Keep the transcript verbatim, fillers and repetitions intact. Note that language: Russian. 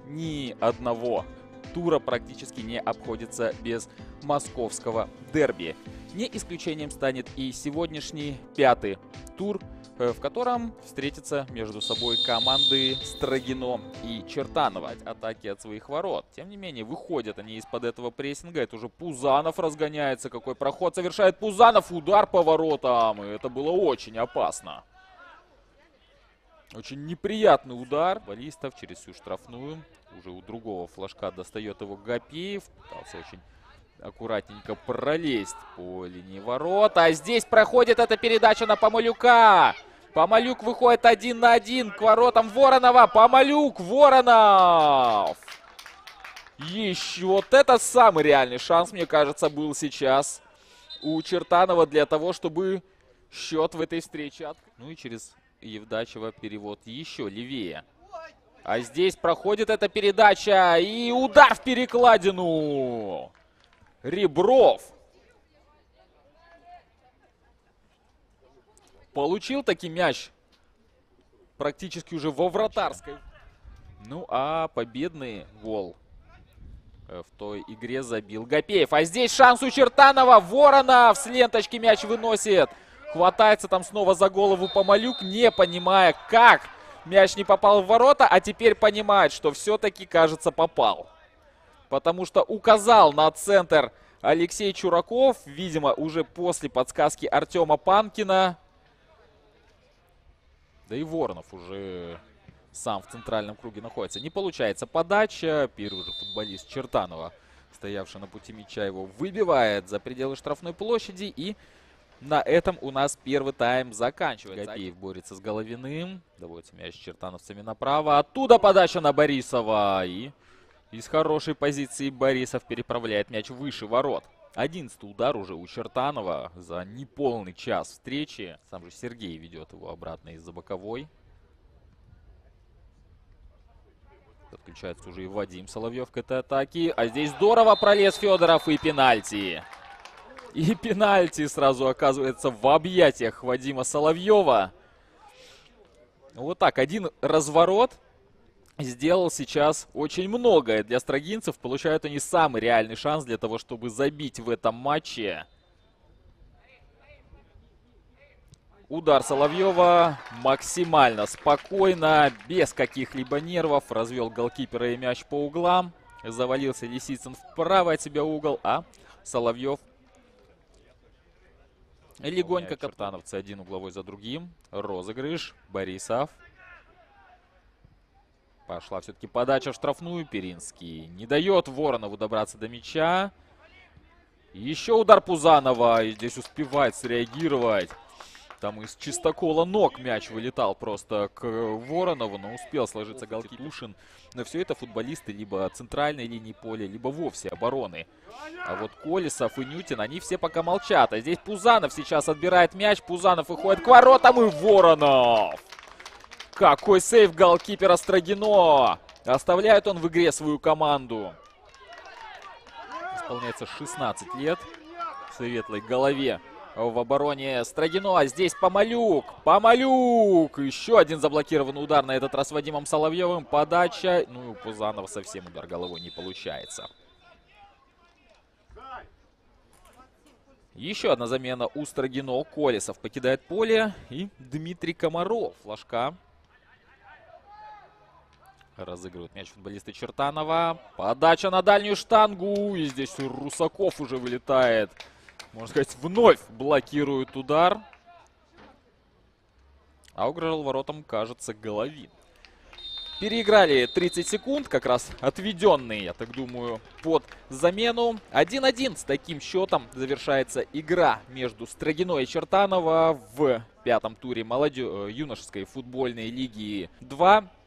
ни одного тура практически не обходится без московского дерби. Не исключением станет и сегодняшний пятый тур, в котором встретятся между собой команды Строгино и Чертаново. Атаки от своих ворот. Тем не менее, выходят они из-под этого прессинга. Это уже Пузанов разгоняется. Какой проход совершает Пузанов. Удар по воротам. И это было очень опасно. Очень неприятный удар. Баллистов через всю штрафную. Уже у другого флажка достает его Гапеев. Пытался очень аккуратненько пролезть по линии ворот. А здесь проходит эта передача на Помалюка. Помалюк выходит один на один к воротам Воронова. Помалюк, Воронов. Еще вот это самый реальный шанс, мне кажется, был сейчас у Чертанова для того, чтобы счет в этой встрече открыть. Ну и через Евдачева перевод еще левее. А здесь проходит эта передача и удар в перекладину. Ребров получил таки мяч практически уже во вратарской. Ну а победный гол в той игре забил Гапеев. А здесь шанс у Чертанова. Воронов с ленточки мяч выносит. Хватается там снова за голову Помалюк, не понимая, как мяч не попал в ворота. А теперь понимает, что все-таки, кажется, попал. Потому что указал на центр Алексей Чураков. Видимо, уже после подсказки Артема Панкина. Да и Воронов уже сам в центральном круге находится. Не получается подача. Первый же футболист Чертанова, стоявший на пути мяча, его выбивает за пределы штрафной площади. И на этом у нас первый тайм заканчивается. Гапеев борется с Головиным. Доводится мяч чертановцами направо. Оттуда подача на Борисова. И из хорошей позиции Борисов переправляет мяч выше ворот. Одиннадцатый удар уже у Чертанова за неполный час встречи. Сам же Сергей ведет его обратно из-за боковой. Подключается уже и Вадим Соловьев к этой атаке. А здесь здорово пролез Федоров и пенальти. И пенальти сразу оказывается в объятиях Вадима Соловьева. Вот так, один разворот сделал сейчас очень многое для строгинцев. Получают они самый реальный шанс для того, чтобы забить в этом матче. Удар Соловьева максимально спокойно, без каких-либо нервов. Развел голкипера и мяч по углам. Завалился Лисицын в правый от себя угол, а Соловьев легонько. Картановцы один угловой за другим. Розыгрыш. Борисов. Пошла все-таки подача в штрафную. Перинский не дает Воронову добраться до мяча. Еще удар Пузанова. И здесь успевает среагировать. Там из чистокола ног мяч вылетал просто к Воронову. Но успел сложиться голкипер. Но все это футболисты либо центральной линии поля, либо вовсе обороны. А вот Колесов и Нютин, они все пока молчат. А здесь Пузанов сейчас отбирает мяч. Пузанов выходит к воротам и Воронов. Какой сейв голкипера Строгино. Оставляет он в игре свою команду. Исполняется шестнадцать лет. В светлой голове в обороне Строгино. А здесь Помалюк. Помалюк. Еще один заблокированный удар. На этот раз Вадимом Соловьевым. Подача. Ну и у Пузанова совсем удар головой не получается. Еще одна замена у Строгино. Колесов покидает поле. И Дмитрий Комаров. Флажка. Разыгрывают мяч футболисты Чертанова. Подача на дальнюю штангу. И здесь Русаков уже вылетает. Можно сказать, вновь блокирует удар. А угрожал воротам, кажется, Головин. Переиграли тридцать секунд, как раз отведенные, я так думаю, под замену. один-один с таким счетом завершается игра между Строгино и Чертаново в пятом туре молодежь юношеской футбольной лиги два.